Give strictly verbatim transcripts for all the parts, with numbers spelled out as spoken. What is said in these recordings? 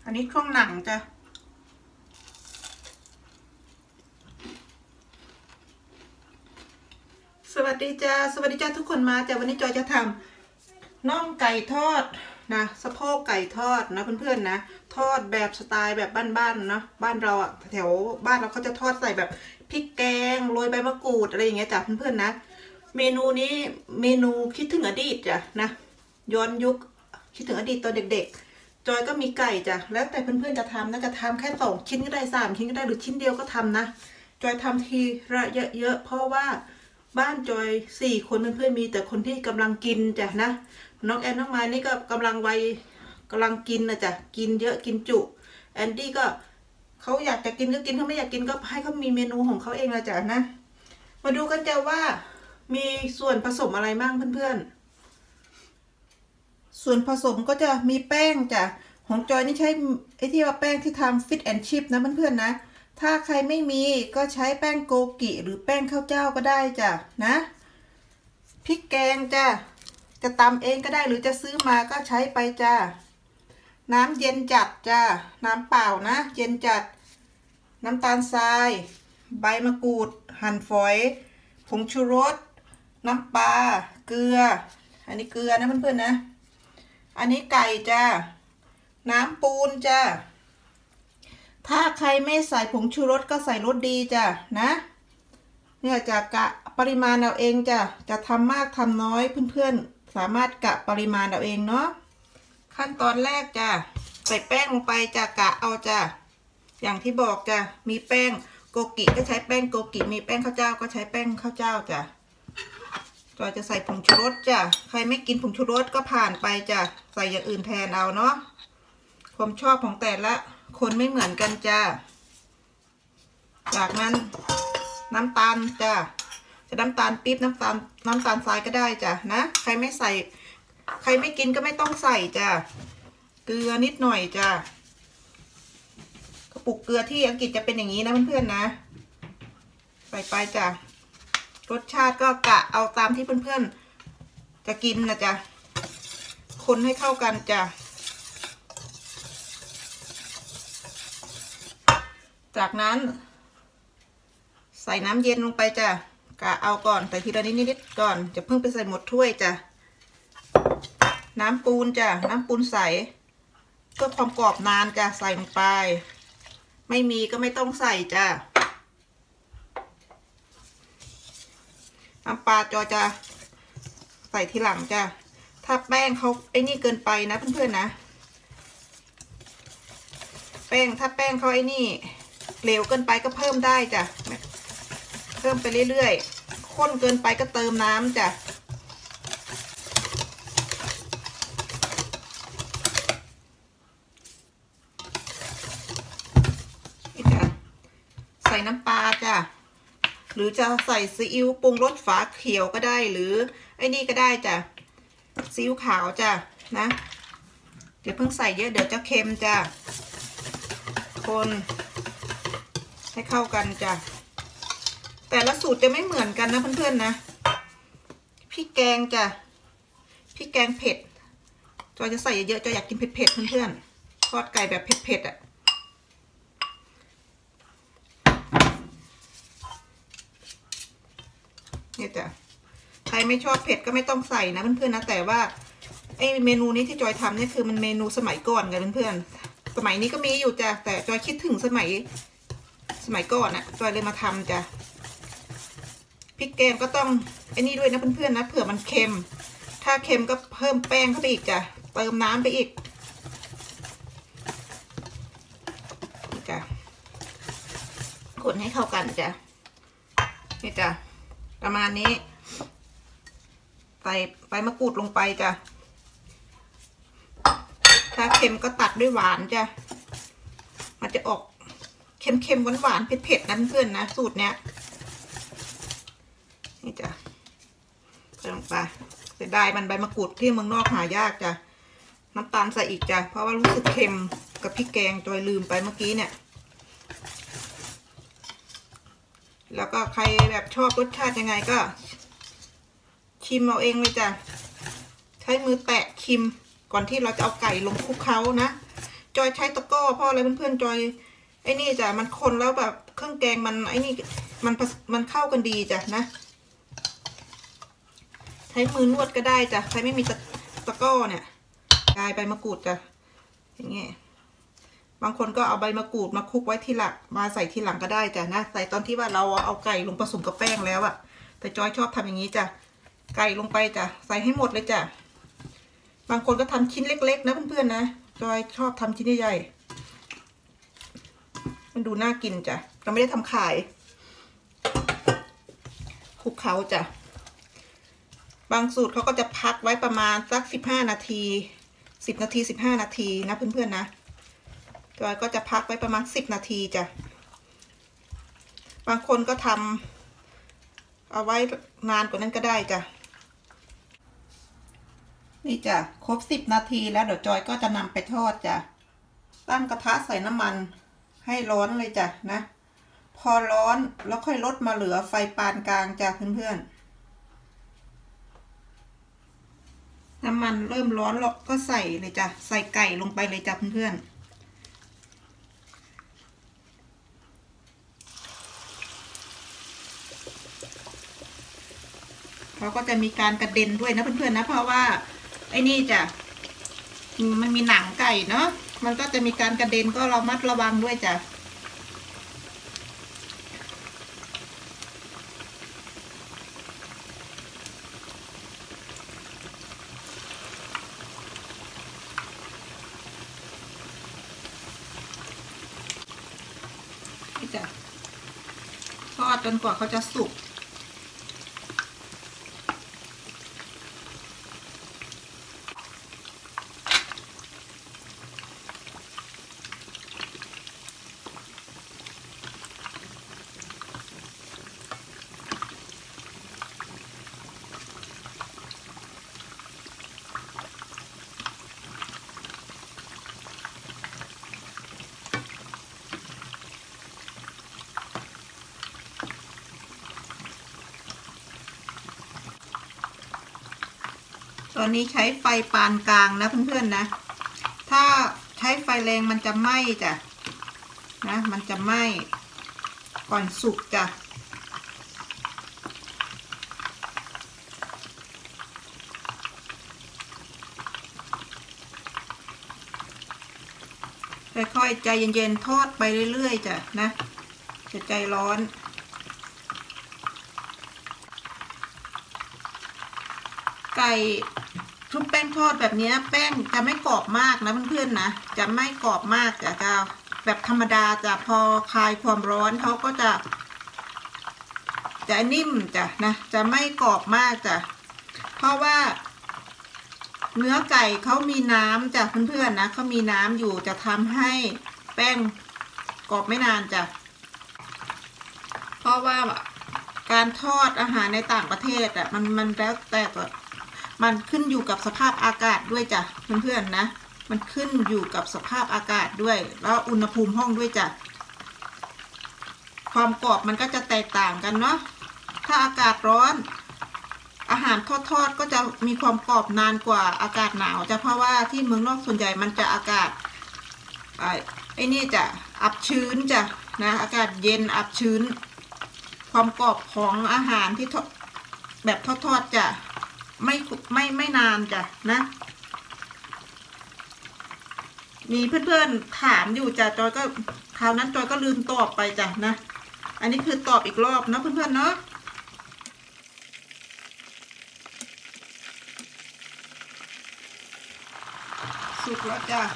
อันนี้ช่วงหนังจ้ะสวัสดีจ้าสวัสดีจ้าทุกคนมาจ้ะวันนี้จอยจะทำน่องไก่ทอดนะสะโพกไก่ทอดนะเพื่อนๆนะทอดแบบสไตล์แบบบ้านๆนะบ้านเราอะแถวบ้านเราเขาจะทอดใส่แบบพริกแกงโรยใบมะกรูดอะไรอย่างเงี้ยจ้ะเพื่อนๆนะเมนูนี้เมนูคิดถึงอดีตจ้ะนะย้อนยุคคิดถึงอดีตตอนเด็กๆจอยก็มีไก่จ้ะแล้วแต่เพื่อนๆจะทำนะจะทำแค่สองชิ้นก็ได้สามชิ้นก็ได้หรือชิ้นเดียวก็ทำนะจอยทำทีละเยอะๆเพราะว่าบ้านจอยสี่คนเพื่อนๆมีแต่คนที่กำลังกินจ้ะนะน้องแอนน้องไม้นี่ก็กำลังวัยกำลังกินนะจ้ะกินเยอะกินจุแอนดี้ก็เขาอยากจะกินก็กินเขาไม่อยากกินก็ให้เขามีเมนูของเขาเองนะจ้ะนะมาดูกันจ้ะว่ามีส่วนผสมอะไรบ้างเพื่อนๆส่วนผสมก็จะมีแป้งจ้ะของจอยนี่ใช้ไอ้ที่ว่าแป้งที่ทำฟิตแอนด์ชิพนะเพื่อนๆนะถ้าใครไม่มีก็ใช้แป้งโกกิหรือแป้งข้าวเจ้าก็ได้จ้ะนะพริกแกงจ้ะจะตำเองก็ได้หรือจะซื้อมาก็ใช้ไปจ้ะน้ำเย็นจัดจ้ะน้ำเปล่านะเย็นจัดน้ำตาลทรายใบมะกรูดหั่นฝอยผงชูรสน้ำปลาเกลืออันนี้เกลือนะเพื่อนๆนะอันนี้ไก่จ้ะน้ำปูนจ้ะถ้าใครไม่ใส่ผงชูรสก็ใส่รสดีจ้ะนะเนี่ยจะกะปริมาณเอาเองจ้ะจะทำมากทำน้อยเพื่อนๆสามารถกะปริมาณเอาเองเนาะขั้นตอนแรกจ้ะใส่แป้งลงไปจ้ะกะเอาจ้ะอย่างที่บอกจ้ะมีแป้งโกกิก็ใช้แป้งโกกิมีแป้งข้าวเจ้าก็ใช้แป้งข้าวเจ้าจ้ะจอยจะใส่ผงชูรสจ้ะใครไม่กินผงชูรสก็ผ่านไปจ้ะใส่อย่างอื่นแทนเอาเนาะความชอบของแต่ละคนไม่เหมือนกันจ้ะจากนั้นน้ำตาลจ้ะจะน้ำตาลปี๊บน้ำตาลน้ำตาลทรายก็ได้จ้ะนะใครไม่ใส่ใครไม่กินก็ไม่ต้องใส่จ้ะเกลือนิดหน่อยจ้ะกระปุกเกลือที่อังกฤษจะเป็นอย่างนี้นะเพื่อนๆนะใส่ไปจ้ะรสชาติก็กะเอาตามที่เพื่อนๆจะกินนะจ้ะคนให้เข้ากันจ้ะจากนั้นใส่น้ำเย็นลงไปจ้ะกะเอาก่อนใส่ทีละนิดนิดก่อนจะเพิ่งไปใส่หมดถ้วยจ้ะน้ำปูนจ้ะน้ำปูนใสเพื่อความกรอบนานจ้ะใส่ลงไปไม่มีก็ไม่ต้องใส่จ้ะน้ำปลาจอจะใส่ทีหลังจ้ะถ้าแป้งเขาไอ้นี่เกินไปนะเพื่อนๆนะแป้งถ้าแป้งเขาไอ้นี่เหลวเกินไปก็เพิ่มได้จ้ะเพิ่มไปเรื่อยๆข้นเกินไปก็เติมน้ำจ้ะนี่จ้ะใส่น้ำปลาจ้ะหรือจะใส่ซีอิ๊วปรุงรสฝาเขียวก็ได้หรือไอ้นี่ก็ได้จ้ะซีอิ๊วขาวจ้ะนะเดี๋ยวเพิ่งใส่เยอะเดี๋ยวจะเค็มจ้ะคนให้เข้ากันจ้ะแต่ละสูตรจะไม่เหมือนกันนะเพื่อนๆนะพริกแกงจ้ะพริกแกงเผ็ดจอยจะใส่เยอะๆจอยอยากกินเผ็ดๆเพื่อนๆทอดไก่แบบเผ็ดๆอ่ะเนี่ยจ้ะใครไม่ชอบเผ็ดก็ไม่ต้องใส่นะเพื่อนๆนะแต่ว่าไอเมนูนี้ที่จอยทำเนี่ยคือมันเมนูสมัยก่อนกันเพื่อนๆสมัยนี้ก็มีอยู่จ้ะแต่จอยคิดถึงสมัยสมัยก่อนอะจอยเลยมาทำจ้ะพริกแกงก็ต้องไอ้นี่ด้วยนะเพื่อนๆนะเผื่อมันเค็มถ้าเค็มก็เพิ่มแป้งเข้าไปอีกจ้ะเติมน้ำไปอีกจ้ะคนให้เข้ากันจ้ะนี่จ้ะประมาณนี้ใส่ใบมะกรูดลงไปจ้ะถ้าเค็มก็ตัดด้วยหวานจ้ะมันจะออกเค็มๆหวานๆเผ็ดๆนะเพื่อนๆนะสูตรเนี้ยนี่จ้ะใส่ลงไปเสียดายมันใบมะกรูดที่เมืองนอกหายากจ้ะน้ำตาลใส่อีกจ้ะเพราะว่ารู้สึกเค็มกับพริกแกงจอยลืมไปเมื่อกี้เนี่ยแล้วก็ใครแบบชอบรสชาติยังไงก็ชิมเอาเองเลยจ้ะใช้มือแตะชิมก่อนที่เราจะเอาไก่ลงคลุกเคล้านะจอยใช้ตะกร้อเพราะอะไรเพื่อนๆจอยไอ้นี่จ้ะมันคนแล้วแบบเครื่องแกงมันไอ้นี่มันมันเข้ากันดีจ้ะนะใช้มือนวดก็ได้จ้ะใครไม่มีตะตะกร้อเนี่ยกายใบมะกรูดจ้ะอย่างเงี้ยบางคนก็เอาใบมะกรูดมาคลุกไว้ที่หลังมาใส่ที่หลังก็ได้จ้ะนะใส่ตอนที่ว่าเราเอาไก่ลงผสมกับแป้งแล้วอะแต่จอยชอบทำอย่างนี้จ้ะไก่ลงไปจ้ะใส่ให้หมดเลยจ้ะบางคนก็ทำชิ้นเล็กๆนะเพื่อนๆนะจอยชอบทำชิ้นใหญ่ๆมันดูน่ากินจ้ะเราไม่ได้ทำขายคลุกเคล้าจ้ะบางสูตรเขาก็จะพักไว้ประมาณสักสิบห้านาทีสิบนาทีสิบห้านาทีนะเพื่อนๆนะจอยก็จะพักไว้ประมาณสิบนาทีจ้ะบางคนก็ทำเอาไว้นานกว่านั้นก็ได้จ้ะนี่จ้ะครบสิบนาทีแล้วเดี๋ยวจอยก็จะนำไปทอดจ้ะตั้งกระทะใส่น้ำมันให้ร้อนเลยจ้ะนะพอร้อนแล้วค่อยลดมาเหลือไฟปานกลางจ้ะเพื่อนๆน้ำมันเริ่มร้อนแล้วก็ใส่เลยจ้ะใส่ไก่ลงไปเลยจ้ะเพื่อนๆเขาก็จะมีการกระเด็นด้วยนะเพื่อนๆนะเพราะว่าไอ้นี่จ้ะมันมีหนังไก่เนาะมันก็จะมีการกระเด็นก็เรามัดระวังด้วยจ้ะนี่จ้ะทอดจนกว่าเขาจะสุกตอนนี้ใช้ไฟปานกลางนะเพื่อนๆนะถ้าใช้ไฟแรงมันจะไหม้จ้ะนะมันจะไหม้ก่อนสุกจ้ะค่อยๆใจเย็นๆทอดไปเรื่อยๆจ้ะนะจะใจร้อนไก่ชุบแป้งทอดแบบนี้แป้งจะไม่กรอบมากนะเพื่อนๆนะจะไม่กรอบมากจ้ะจะแบบธรรมดาจะพอคลายความร้อนเขาก็จะจะนิ่มจ้ะนะจะไม่กรอบมากจ้ะเพราะว่าเนื้อไก่เขามีน้ำจ้ะเพื่อนๆนะเขามีน้ำอยู่จะทำให้แป้งกรอบไม่นานจ้ะเพราะว่าการทอดอาหารในต่างประเทศอ่ะมันมันแล้วแต่มันขึ้นอยู่กับสภาพอากาศด้วยจ้ะเพื่อนๆนะมันขึ้นอยู่กับสภาพอากาศด้วยแล้วอุณหภูมิห้องด้วยจ้ะความกรอบมันก็จะแตกต่างกันเนาะถ้าอากาศร้อนอาหารทอดๆก็จะมีความกรอบนานกว่าอากาศหนาวจ้ะเพราะว่าที่เมืองนอกส่วนใหญ่มันจะอากาศไอ้นี่จะอับชื้นจ้ะนะอากาศเย็นอับชื้นความกรอบของอาหารที่แบบทอดๆจะไม่ไม่ไม่นานจ้ะนะมีเพื่อนๆถามอยู่จ้ะจอยก็คราวนั้นจอยก็ลืมตอบไปจ้ะนะอันนี้คือตอบอีกรอบนะเพื่อนๆเนาะสุกแล้วจ้ะ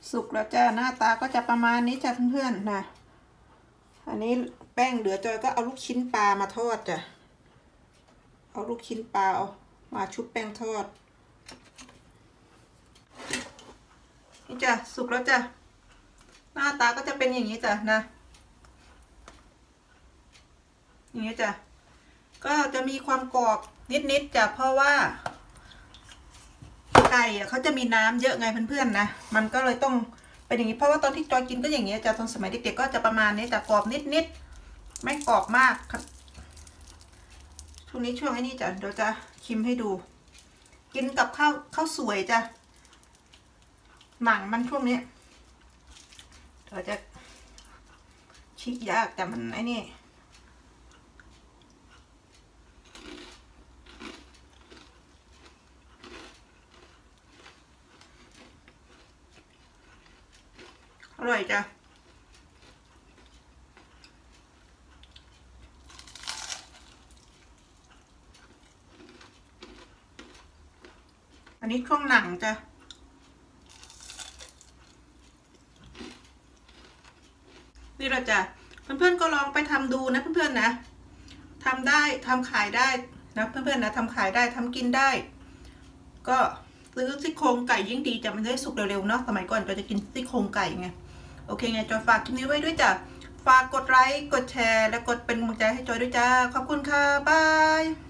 สุกแล้วจ้าหน้าตาก็จะประมาณนี้จ้ะเพื่อนๆนะอันนี้แป้งเหลือจอยก็เอาลูกชิ้นปลามาทอดจ้ะเอาลูกชิ้นปลาเอามาชุบแป้งทอดนี่จ้ะสุกแล้วจ้ะหน้าตาก็จะเป็นอย่างนี้จ้ะนะอย่างนี้จ้ะก็จะมีความกรอบนิดๆจ้ะเพราะว่าไก่เขาจะมีน้ำเยอะไงเพื่อนๆนะมันก็เลยต้องเป็นอย่างนี้เพราะว่าตอนที่จอยกินก็อย่างนี้จ้ะตอนสมัยเด็กๆก็จะประมาณนี้แต่กรอบนิดๆไม่กรอบมากครับช่วงนี้ช่วงไอ้นี่จ้ะเดี๋ยวจะชิมให้ดูกินกับข้าวข้าวสวยจ้ะหนังมันช่วงนี้เดี๋ยวจะชิกยากแต่มันไอ้นี่อร่อยจ้ะอันนี้ช่วงหนังจ้ะนี่แหละจ้ะเพื่อนๆก็ลองไปทำดูนะเพื่อนๆนะทำได้ทำขายได้นะเพื่อนๆนะทำขายได้ทำกินได้ ก็ซื้อซี่โครงไก่ยิ่งดีจะมันได้สุกเร็วๆเนาะสมัยก่อนก็จะกินซี่โครงไก่ไงโอเคไงจอยฝากคลิปนี้ไว้ด้วยจ้ะฝากกดไลค์กดแชร์และกดเป็นกำลังใจให้จอยด้วยจ้าขอบคุณค่ะบาย